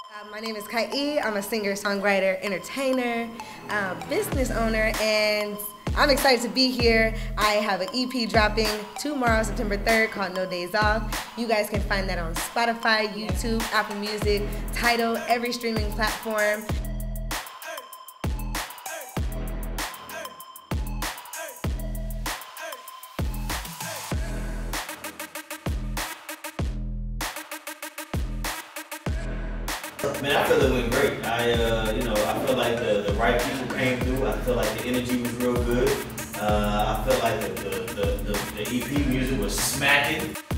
My name is KYEE. I'm a singer, songwriter, entertainer, business owner, and I'm excited to be here. I have an EP dropping tomorrow, September 3rd, called No Days Off. You guys can find that on Spotify, YouTube, Apple Music, Tidal, every streaming platform. Man, I feel it went great. I feel like the right people came through. I feel like the energy was real good. I feel like the EP music was smacking.